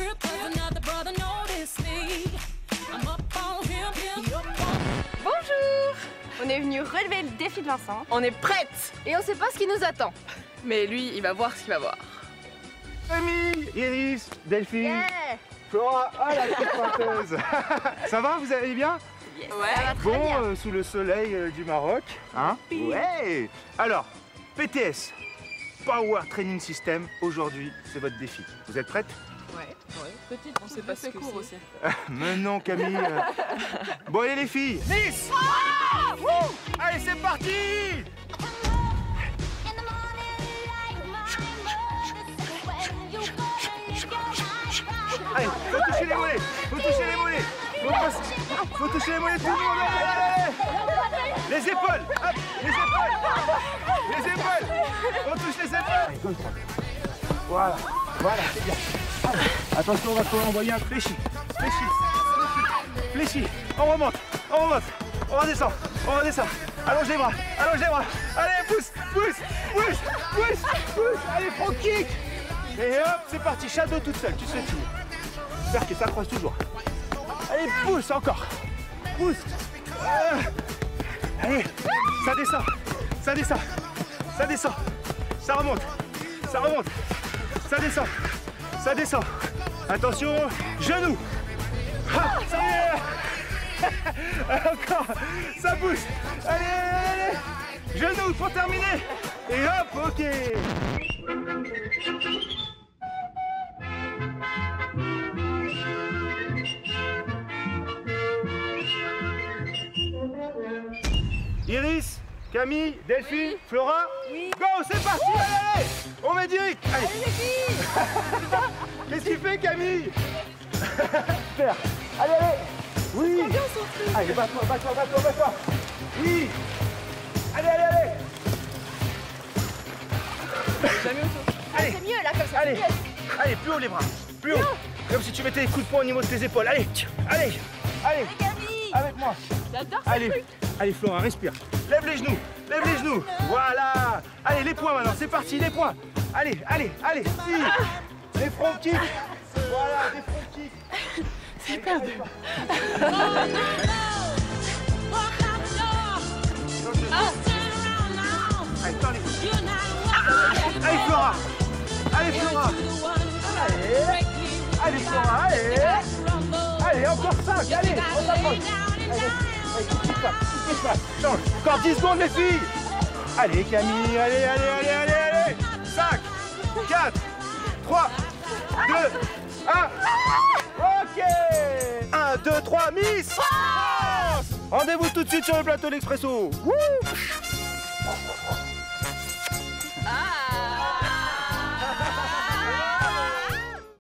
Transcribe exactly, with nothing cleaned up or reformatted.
Bonjour! On est venu relever le défi de Vincent. On est prête! Et on sait pas ce qui nous attend. Mais lui, il va voir ce qu'il va voir. Camille, Iris, Delphine, Yeah. Flora, ah la petite pointeuse. Ça va, vous allez bien? Yes. Ouais. Ça va très Bon, bien. euh, sous le soleil euh, du Maroc, hein? Ouais. Alors, P T S, Power Training System, aujourd'hui, c'est votre défi. Vous êtes prête? Ouais, ouais. Petite, on sait pas ce que c'est. Aussi. Mais non, Camille. euh. Bon, allez les filles, dix. Allez, c'est parti. Allez, faut toucher les mollets, faut toucher les mollets, faut, pas- faut toucher les mollets, tout le monde, allez, allez, allez. Les épaules, hop, les épaules, les épaules, on touche les épaules. Voilà, voilà, c'est bien. Allez, attention, on va pouvoir envoyer un fléchi, fléchi, fléchi, fléchi, on remonte, on remonte, on redescend, on redescend, allonge les bras, allonge les bras, allez, pousse, pousse, pousse, pousse, pousse, allez, front kick. Et hop, c'est parti, shadow toute seule, tu sais tout. J'espère que ça croise toujours. Allez, pousse encore. Pousse. Euh. Allez, ça descend, ça descend, ça descend, ça remonte, ça remonte, ça descend, ça descend. Attention, genou. Ah, ça y est. Encore, ça bouge. Allez, allez, allez. Genou pour terminer. Et hop, ok. Iris, Camille, Delphine, Flora. Oui. Go, c'est parti, allez, allez. On met direct. Allez. Allez les filles. Qu'est-ce que tu fais, Camille? Super. Allez, allez. Oui. Allez, bats-toi, bats-toi, bats-toi, bats-toi. Oui. Allez, allez, allez. Jamais autant. Allez. C'est mieux là comme ça. Allez, c'est mieux. allez, plus haut les bras, plus haut. Comme si tu mettais les coups de poing au niveau de tes épaules. Allez, allez, allez, Camille. avec moi. J'adore ce Allez, truc. allez Flora, respire. Lève les genoux, lève les genoux. Voilà. Allez, les poings maintenant, c'est parti, les poings. Allez, allez, allez. Si. Les front kicks. Voilà, les front kicks. C'est perdu. Allez, tends les coudes. Allez Flora. Allez Flora. Allez. Allez Flora, allez. Allez, encore cinq, allez, on s'approche. Allez, allez, quitte pas, quitte pas, change. Encore dix secondes les filles. Allez Camille, allez, allez, allez, allez, allez. cinq, quatre, trois, deux, un. Ok. un, deux, trois, Miss France. Rendez-vous tout de suite sur le plateau de l'Expresso. Wouh.